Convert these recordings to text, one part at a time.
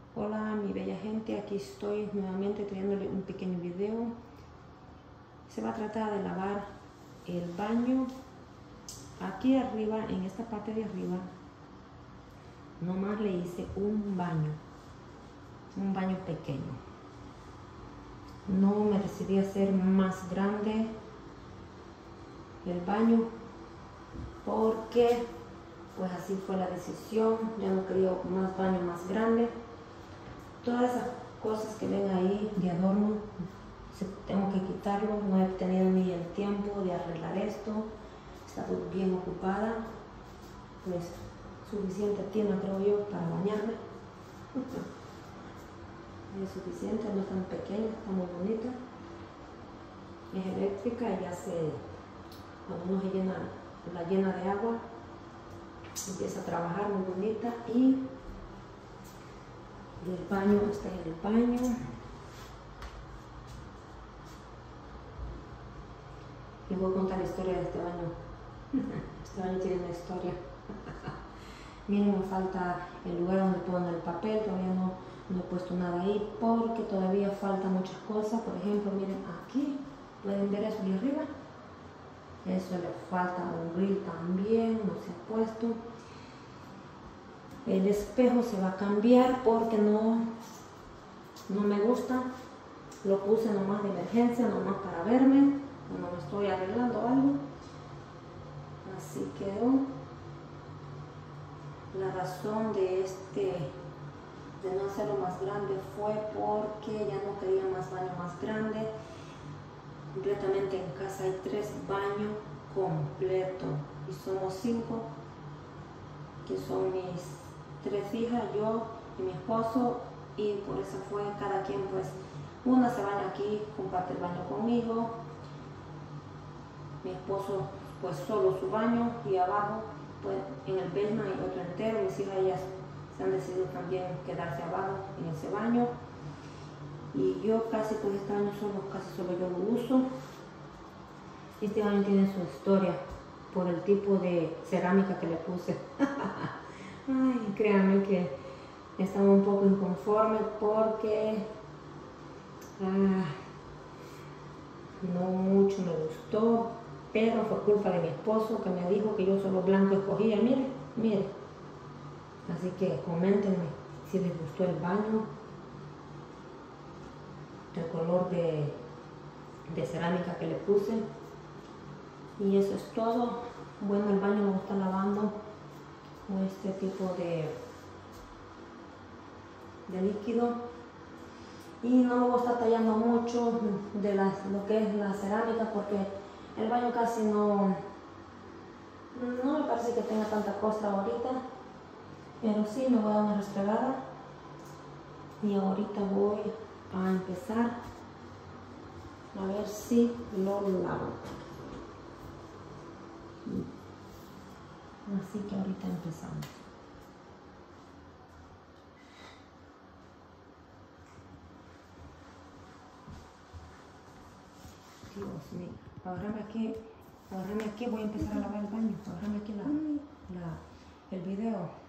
Hola mi bella gente, aquí estoy nuevamente trayéndole un pequeño video. Se va a tratar de lavar el baño. Aquí arriba, en esta parte de arriba, nomás le hice un baño pequeño. No me decidí a hacer más grande el baño porque pues así fue la decisión. Ya no quería más baño más grande. Todas esas cosas que ven ahí de adorno tengo que quitarlo. No he tenido ni el tiempo de arreglar esto. He estado bien ocupada. Pues suficiente tiene, creo yo, para bañarme. Es suficiente, no es tan pequeña, está muy bonita. Es eléctrica y cuando uno la llena de agua, empieza a trabajar muy bonita. Y el baño, este es el baño. Les voy a contar la historia de este baño. Este baño tiene una historia. Miren, me falta el lugar donde poner el papel. Todavía no he puesto nada ahí porque todavía faltan muchas cosas. Por ejemplo, miren aquí, pueden ver eso de arriba. Eso le falta un grill también, no se ha puesto. El espejo se va a cambiar porque no me gusta. Lo puse nomás de emergencia, nomás para verme cuando me estoy arreglando algo. Así quedó. La razón de no hacerlo más grande fue porque ya no quería más baño más grande. Completamente en casa hay 3 baños completos y somos 5, que son mis 3 hijas, yo y mi esposo, y por eso fue cada quien, pues una se baña aquí, comparte el baño conmigo, mi esposo pues solo su baño, y abajo pues en el basement hay otro entero. Mis hijas ellas se han decidido también quedarse abajo en ese baño, y yo casi pues este año casi solo yo lo uso. Este baño tiene su historia por el tipo de cerámica que le puse. Ay, créanme que estaba un poco inconforme porque no mucho me gustó, pero fue culpa de mi esposo, que me dijo que yo solo blanco escogía. Mire. Así que coméntenme si les gustó el baño, el color de cerámica que le puse. Y eso es todo. Bueno, el baño lo está lavando con este tipo de líquido, y no me voy a estar tallando mucho de lo que es la cerámica porque el baño casi no me parece que tenga tanta costra ahorita, pero sí me voy a dar una restregada y ahorita voy a empezar a ver si lo lavo. Así que ahorita empezamos. Dios mío, agárrame aquí, voy a empezar a lavar el baño. Agárrame aquí el video.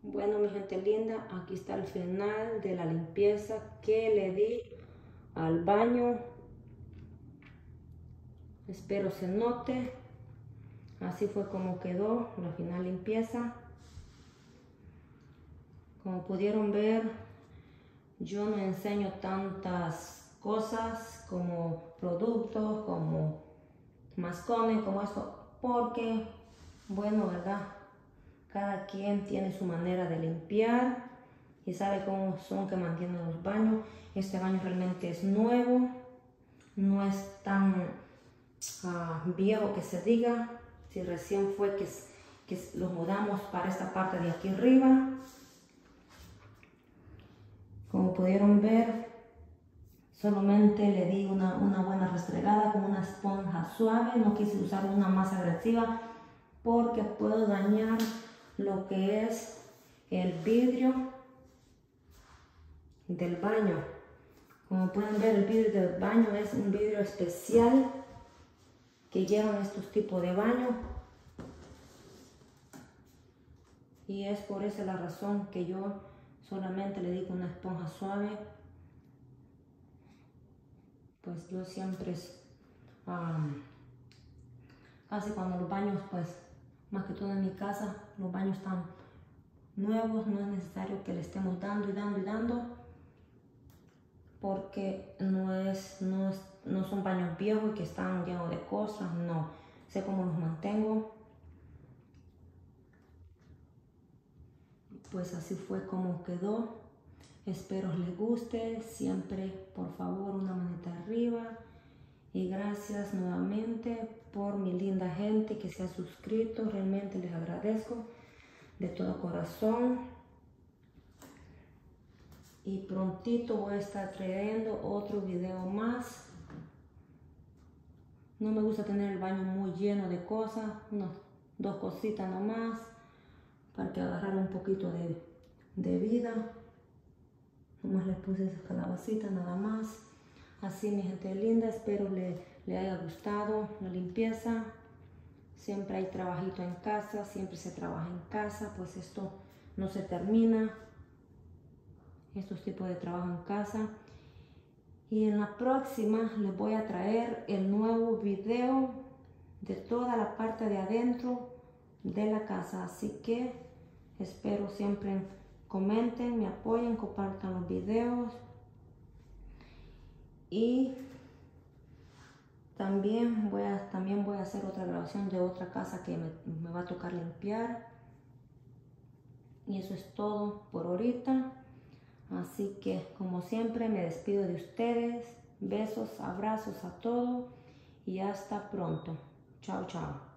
Bueno, mi gente linda, aquí está el final de la limpieza que le di al baño. Espero se note. Así fue como quedó la final limpieza. Como pudieron ver, yo no enseño tantas cosas como productos, como mascones, como esto, porque, bueno, ¿verdad? Cada quien tiene su manera de limpiar y sabe cómo son que mantienen los baños. Este baño realmente es nuevo, no es tan viejo que se diga. Si recién fue que lo mudamos para esta parte de aquí arriba. Como pudieron ver, solamente le di una buena restregada con una esponja suave. No quise usar una más agresiva porque puedo dañar lo que es el vidrio del baño. Como pueden ver, el vidrio del baño es un vidrio especial que llevan estos tipos de baño, y es por esa la razón que yo solamente le digo una esponja suave. Pues yo siempre casi cuando los baños, pues más que todo en mi casa, los baños están nuevos, no es necesario que le estemos dando y dando y dando, porque no son baños viejos que están llenos de cosas. No sé cómo los mantengo. Pues así fue como quedó. Espero les guste. Siempre, por favor, una manita arriba. Y gracias nuevamente por mi linda gente que se ha suscrito. Realmente les agradezco de todo corazón. Y prontito voy a estar trayendo otro video más. No me gusta tener el baño muy lleno de cosas. Dos cositas nomás, para que agarrar un poquito de vida. Nomás les puse esa calabacita nada más. Así, mi gente linda, espero le haya gustado la limpieza. Siempre hay trabajito en casa, siempre se trabaja en casa, pues esto no se termina. Estos tipos de trabajo en casa. Y en la próxima les voy a traer el nuevo video de toda la parte de adentro de la casa. Así que espero siempre comenten, me apoyen, compartan los videos. Y también voy a hacer otra grabación de otra casa que me va a tocar limpiar. Y eso es todo por ahorita. Así que, como siempre, me despido de ustedes. Besos, abrazos a todos y hasta pronto. Chao, chao.